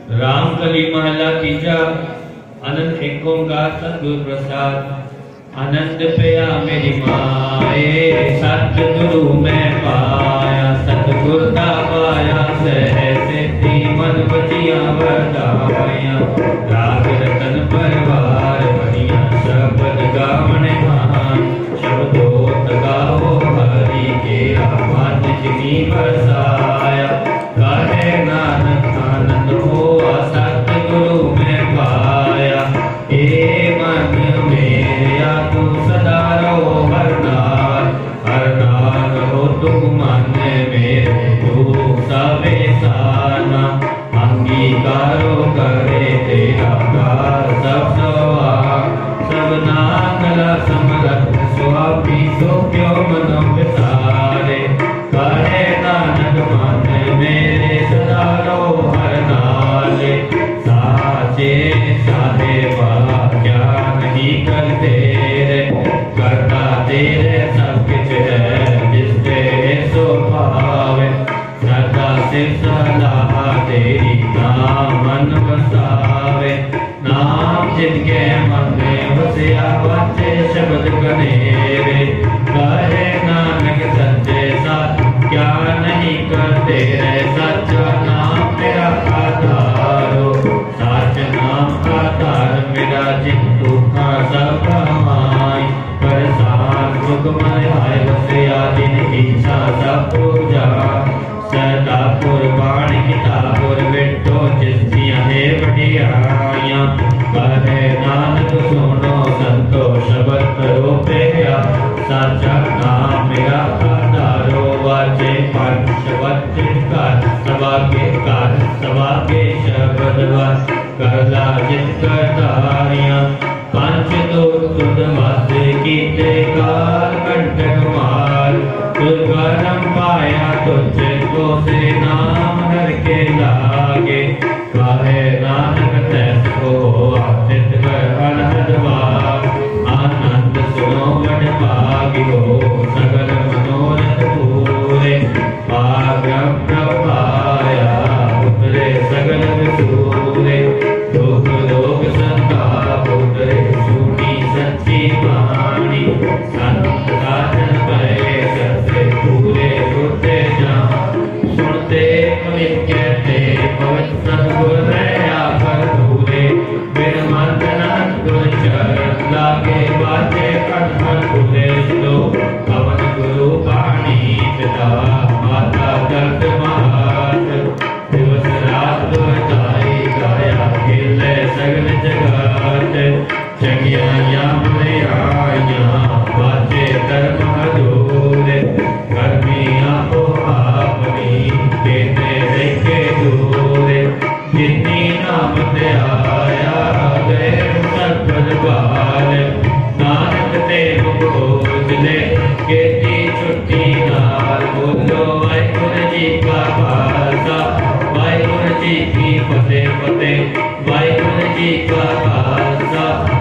राम कली महला तीजा। आनंद एक ओंकार सतगुरु प्रसाद। आनंद पया मेरी माए, सतगुरु मैं पाया, सतगुरु दा पाया सहसे ती मन बचिया वरदाया। राग रतन परवार बढ़िया शब्द गावने महान, शब्दोत गाओ हरि के मन जिनी बसाया। कहे नानक आनंद हुआ सतगुरु में पाया। हे मन मेरा तू सदा रहो हरनाल, हरनाल हो तुम मन मेरे तू सबे साना। अंगीकारो करे तेरा गार सब सवा, सब नागला समरथ स्वामी सो क्यों मनो विसारे। कहे नानक मन मेरे सदा रहो हरनाल। साचे साहेबा क्या नहीं करते रे, करता तेरे सब कुछ है जिससे सो पावे। सदा से सलाह तेरी नाम मन बसावे। नाम जिनके मन में बसिया बच्चे शब्द कनेरे। कहे नानक सच्चे साथ क्या नहीं करते रे। सच्चा नाम तेरा आधारो, सच नाम आधार मेरा जिंदू का सब कमाई। परेशान सुखमय आय बसिया जिन इच्छा सब पूजा। सदापुर बाणी किताबुर बिटो जिसदियां है बढ़ियाइयां। कहे नानक सुनो संतो शब्द करो प्रिया। सच्चा नाम मेरा आधारो, वाचे पंच वचन कर सवा के कर सवा के शब्द वास करला जित करतारियां। पंच तो तुद वासे कीते काल कंटक मार। तुझ करम पाया तुझे को से नाम हर के लागे। कहे नानक तैसो आदित कर अनहद वाग। आनंद सुनो बड़ भागी हो सगल मनोरथ पूरे। पागम प्रभाया उतरे सगल विसूरे। दुख रोग संताप उतरे सुनी सच्ची वाणी। संत साधन भय करते पूरे होते जान। सुनते पवित्र कहते पवित्र सतगुर रहा कर दूरे। बिन मंथन गुरु चरण लागे बाजे कठहर खुले। लो पवन गुरु पानी पिता माता दर्द महात। दिवस रात दुर्दाई गाया खेले सगल जगत। चंगियां बुराइयां बाजे धर्म हदूरे। कर्मियां को आपनी देते देखे दूरे। जितनी नाम ते आया गए सत्पद बाल। नानक ते मुझले केती छुट्टी नाल। बोलो वाहिगुरु जी का खालसा वाहिगुरु जी की फतेह फतेह। वाहिगुरु जी का खालसा